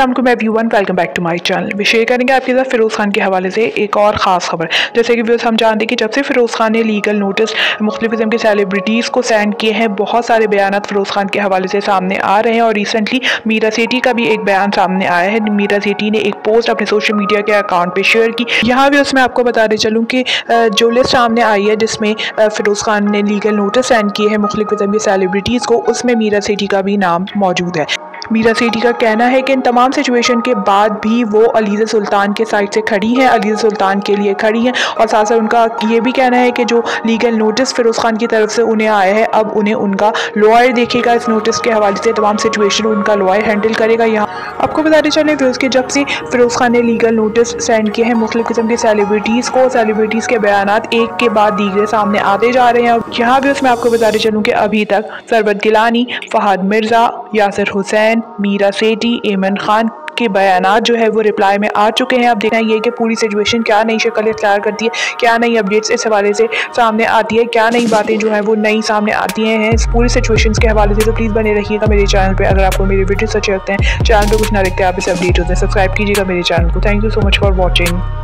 अस्सलाम वालेकुम everyone, welcome back to my channel. वे शेयर करेंगे आपके साथ फिरोज़ खान के हवाले से एक और ख़ास खबर। जैसे कि व्यूअर्स, हम जानते हैं कि जब से फिरोज़ खान ने लीगल नोटिस मुख्तलिफ किस्म के सेलिब्रिटीज़ को सेंड किए हैं, बहुत सारे बयान फिरोज़ खान के हवाले से सामने आ रहे हैं और रिसेंटली मीरा सेठी का भी एक बयान सामने आया है। मीरा सेठी ने एक पोस्ट अपने सोशल मीडिया के अकाउंट पर शेयर की। यहाँ भी उसमें आपको बताते चलूँ कि जो लिस्ट सामने आई है जिसमें फिरोज़ खान ने लीगल नोटिस सेंड किए हैं मुख्तलिफ किस्म के सेलिब्रिटीज़ को, उसमें मीरा सेठी का भी नाम मौजूद है। मीरा सेठी का कहना है कि इन तमाम सिचुएशन के बाद भी वो अलीज़ा सुल्तान के साइड से खड़ी हैं, अलीज़ा सुल्तान के लिए खड़ी हैं और साथ साथ उनका ये भी कहना है कि जो लीगल नोटिस फिरोज़ खान की तरफ से उन्हें आया है, अब उन्हें उनका लॉयर देखेगा। इस नोटिस के हवाले से तमाम सिचुएशन उनका लॉयर हैंडल करेगा। यहाँ आपको बताते चलें व्यूअर्स कि जब से फिरोज़ खान ने लीगल नोटिस सेंड किए हैं मुख्तलिफ किस्म के सेलिब्रिटीज़ को, सेलिब्रिटीज़ के बयानात एक के बाद दीगरे सामने आते जा रहे हैं। और यहाँ भी उसमें आपको बताते चलूँ कि अभी तक सरबत गिलानी, फहद मिर्ज़ा, यासिर हुसैन, मीरा सेठी, एमन खान के बयानात जो है वो रिप्लाई में आ चुके हैं। अब देखना ये कि पूरी सिचुएशन क्या नई शक्ल इख्तियार करती है, क्या नई अपडेट्स इस हवाले से सामने आती है, क्या नई बातें जो है वो नई सामने आती हैं इस पूरी सिचुएशन के हवाले से। तो प्लीज़ बने रहिएगा मेरे चैनल पे। अगर आपको मेरे वीडियोस अच्छे लगते हैं, चैनल पे कुछ ना लिखते आप इसे अपडेट होते हैं, सब्सक्राइब कीजिएगा मेरे चैनल को। Thank you so much for watching.